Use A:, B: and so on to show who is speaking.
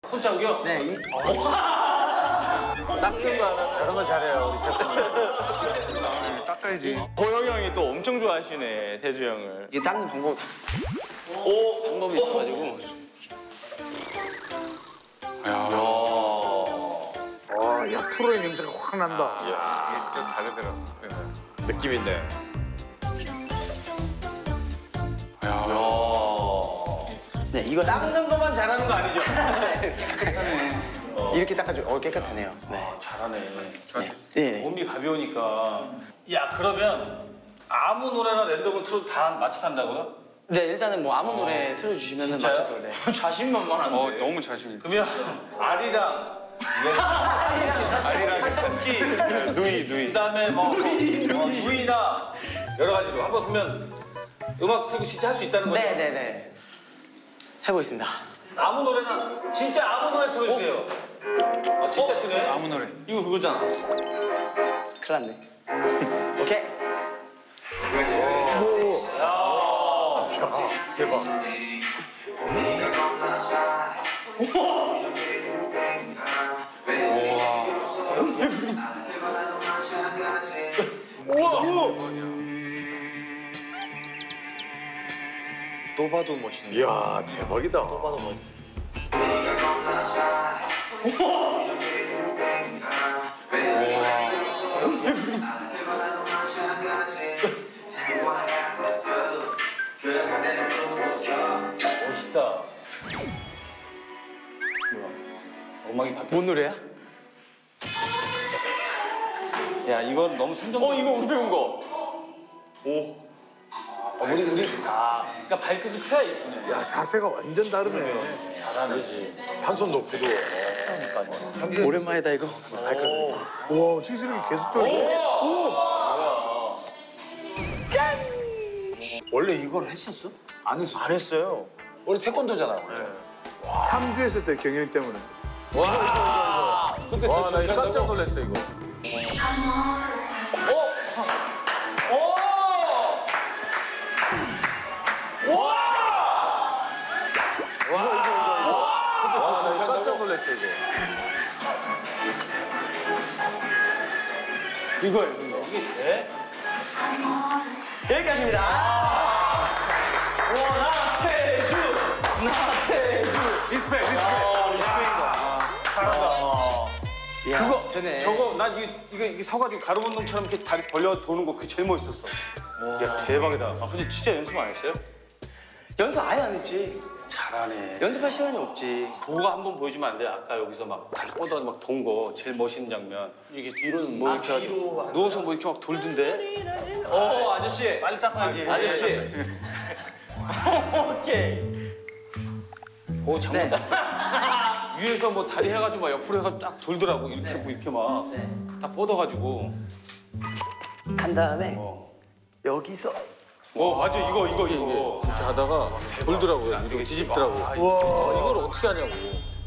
A: 손장구요?
B: 네.
A: 닦는 거 하나. 저런 건 잘해요, 우리 셰프님.
C: 닦아야지.
D: 호영 형이 또 엄청 좋아하시네, 태주 형을.
B: 이게 닦는 방법이 있어가지고.
C: 야, 프로의 냄새가 확 난다.
D: 좀 다르더라. 느낌 있네.
B: 네, 이걸
A: 닦는 것만 잘하는 거 아니죠?
B: 이렇게 닦아줘. 깨끗하네요. 네.
A: 잘하네.
B: 네.
A: 몸이 가벼우니까. 야, 그러면 아무 노래나 랜덤을 틀어도 다 맞춰 산다고요?
B: 네, 일단은 뭐 아무 노래 틀어주시면
A: 진짜요?
B: 맞춰서. 네.
D: 자신만만한데.
C: 너무 자신 있다.
A: 그러면 아리랑 살짝기
D: 누이.
A: 그다음에 뭐 누이나 여러 가지로 한번 그러면 음악 틀고 진짜 할 수 있다는 거죠?
B: 네네네. 해보겠습니다.
A: 아무 노래나 진짜 아무 노래 틀어주세요. 진짜 트네.
C: 아무 노래.
D: 이거 그거잖아.
B: 큰일 났네. 오케이.
C: 대박.
A: 또 봐도 멋있네.
C: 이야, 대박이다.
A: 또 봐도 멋있어. 멋있다. 뭐야? 음악이 바뀌었어.
B: 뭔 노래야?
A: 야, 이건 너무 선정.
D: 이거 우리 배운 거.
A: 우리 그러니까 발끝을 펴야 이쁘네.
C: 야, 자세가 완전 다르네.
A: 잘하지.
C: 한 손 놓고도.
B: 오랜만이다 이거.
C: 와, 찌질하게 계속 떠.
A: 원래 이걸 했었어? 안 했었어? 안 했어요. 원래 태권도잖아. 네.
C: 3주 했을 때 경연 때문에.
A: 근데
C: 와, 나 이거
A: 깜짝 놀랐어 이거. 와, 나 깜짝 놀랐어 이거. 이거예요. 이게 돼?
B: 여기까지입니다.
A: 리스펙. 잘한다. 그거
B: 되네.
A: 저거 난 이게 서가지고 가루운동처럼 이렇게 다리 벌려 도는 거 그 제일 멋있었어. 야, 대박이다. 근데 진짜 연습 안 했어요?
B: 연습 아예 안 했지.
A: 잘하네.
B: 연습할 시간이 없지.
A: 그거 한번 보여주면 안 돼? 아까 여기서 막 다리 뻗어 막 돈 거 제일 멋있는 장면. 이게 뒤로는 뭐 이렇게 하고 누워서 뭐 이렇게 막 돌던데?
D: 아저씨.
A: 빨리 닦아야지.
D: 아저씨. 오케이.
A: 오, 장난.
B: 네.
A: 위에서 뭐 다리 해가지고 막 옆으로 해가지고 딱 돌더라고. 이렇게 뭐 이렇게 막 다 뻗어가지고.
B: 간 다음에
A: 어.
B: 여기서
A: 맞아. 이거 이렇게 하다가 돌더라고요. 이렇게 뒤집더라고. 와, 이걸 어떻게 하냐고.